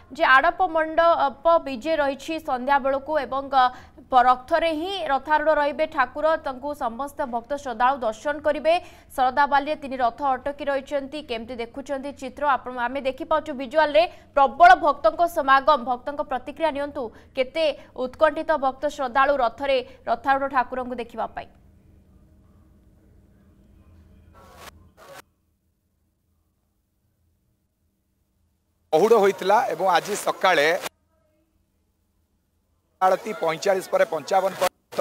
जे आड़प मंडप विजे रही संध्या बेलू एवं रथरे ही रथारूढ़ रे ठाकुर समस्त भक्त श्रद्धा दर्शन करेंगे। शरदाबाली तीन रथ अटकी रही केमती देखुं चित्र आम देखिपाचु विजुआल रे प्रबल भक्तों समागम भक्तों प्रतिक्रिया नियंतु केते उत्कंठित भक्त श्रद्धालु रथरे रथारूढ़ ठाकुर को देखा। पहुड़ होता एवं आज सकाळे आरती 45 पर 55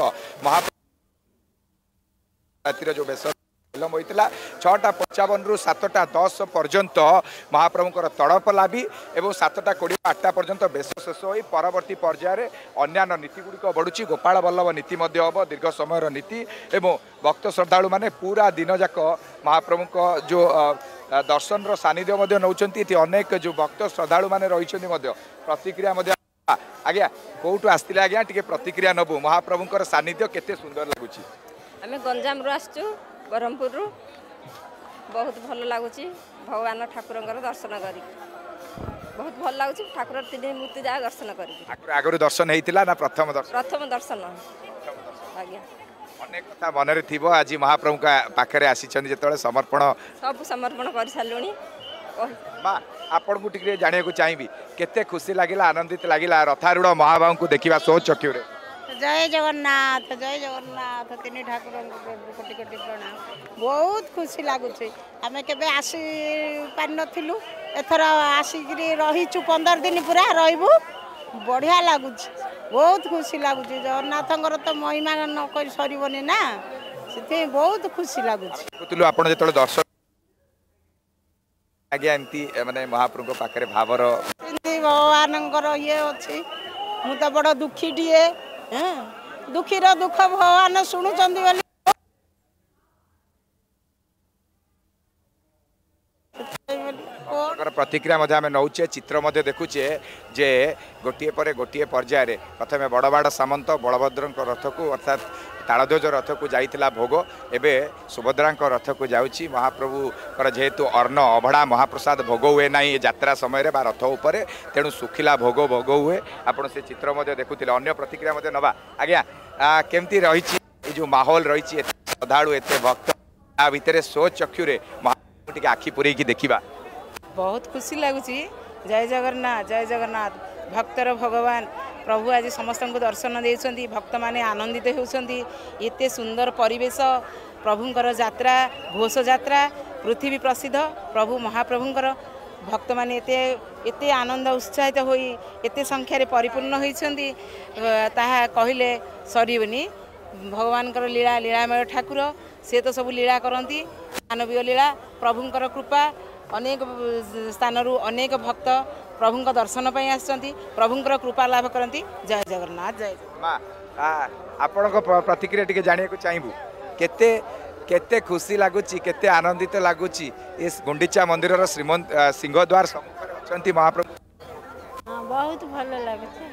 महाप्रभु जो बेस विलम्ब होता 6:55 रु 7:10 पर्यंत महाप्रभुंर तड़प लाभी और 7:20 8टा पर्यंत बेस शेष हो परवर्ती पर्यायर अन्यान्य नीति गुड़िक बढ़ुची गोपाल बल्लभ नीति हम दीर्घ समय नीति एवं भक्त श्रद्धालु मैंने पूरा दिन जाक महाप्रभु जो दर्शन सानिध्य नौकरी अनेक जो भक्त श्रद्धालु मैंने रही प्रतिक्रिया आज्ञा कौटू आसते आज्ञा टे प्रतिक्रिया नबू महाप्रभुंर सानिध्य केते सुंदर लगुच आम गंजाम रु आसचु ब्रह्मपुर रु बहुत भल लगुच भगवान ठाकुर दर्शन कर बहुत भल लगुच ठाकुर 3 मूर्ति जा दर्शन कर आगु दर्शन होता ना प्रथम दर्शन आज्ञा अनेक कथा मन थी आज महाप्रभु का पाखे आसी जो समर्पण सब समर्पण कर सारे माँ आपण को टिके जानिया चाहिए केते खुशी लगिला आनंदित लगिला रथारूढ़ महाबाहु को देखा सो चक्षु जय जगन्नाथ 3 ठाकुर कोटि कोटि प्रणाम बहुत खुशी लगुच आम के आसी पार नथिलु एथर आसिक रहीचु 15 दिन पूरा रहीबू बढ़िया लगुच बहुत खुशी लगुच जगन्नाथंकर तो महिमा न कर सरबनी ना से बहुत खुशी लगुच आपण जो दर्शन आज्ञा एमती माने महाप्रभु पाखे भावर भगवान ये अच्छी मु तो बड़ दुखी टीए दुखीर दुख भगवान शुणुंट प्रतिक्रिया आम नौचे चित्र देखुचे जे गोटे पर गोटे पर्यायर प्रथम बड़बाड़ सामंत बलभद्र रथ को अर्थात तालध्वज रथ को जाइतिला भोग एवं सुभद्रा रथ को जाऊँगी महाप्रभु जेहेतु अर्ण अभड़ा महाप्रसाद भोग हुए ना यात्रा समय रथ उपर तेणु सुखिला भोग भोग हुए आपड़ से चित्र देखुले अन्य प्रतिक्रिया नवा आज्ञा केमती रही जो माहौल रही श्रद्धालु एत भक्त आ भितर सो चक्षुरे महाप्रभु टे आखि पुरेकी देखा बहुत खुशी लगुच जय जगन्नाथ भक्तर भगवान प्रभु आज समस्त को दर्शन देते भक्त माने आनंदित होती एते सुंदर परिवेश प्रभुंकर यात्रा घोष यात्रा पृथ्वी प्रसिद्ध प्रभु महाप्रभुंकर भक्त माने एते आनंद उत्साहित होई एते संख्यार परिपूर्ण होती कहले सरबनी भगवान लीला लीलामय ठाकुर से तो सब लीला करती मानवीय लीला प्रभुंकर कृपा अनेक स्थान अनेक भक्त प्रभु दर्शन पर आसती प्रभुंर कृपा लाभ करती जय जगन्नाथ जय आपण प्रतिक्रिया टिके जानिया चाहिए केते केते खुशी लगुच केते आनंदित लगुच इस गुंडीचा मंदिर श्रीमंत सिंहद्वार सम्मुख महाप्रभु बहुत भल लगे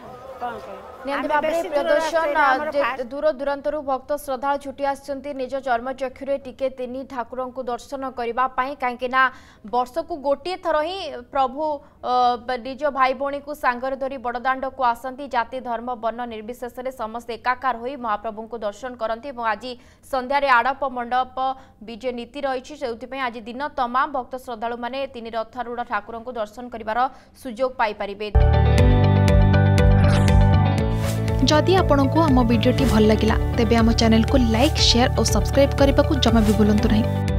प्रदर्शन दूर दूरांतर भक्त श्रद्धा छुटी आसछंती निज चर्मचक्षुरे टिके 3 ठाकुर को दर्शन करने कहीं वर्ष को गोटे थर ही प्रभु निज भाई भौणी को सांगर धरी बड़दाण्ड को आसती जाति धर्म वर्ण निर्विशेष में समस्त एकाकार हो महाप्रभु को दर्शन करती आज संध्यारे आड़प मंडप विजय नीति रही से आज दिन तमाम भक्त श्रद्धालु माने 3 रथारूढ़ ठाकुर को दर्शन कर सुजोग पाइपारे। जदि आपंक आम भिडी भल लगा तेब आम चैनल को लाइक शेयर और सब्सक्राइब करने को जमा भी भूलु नहीं।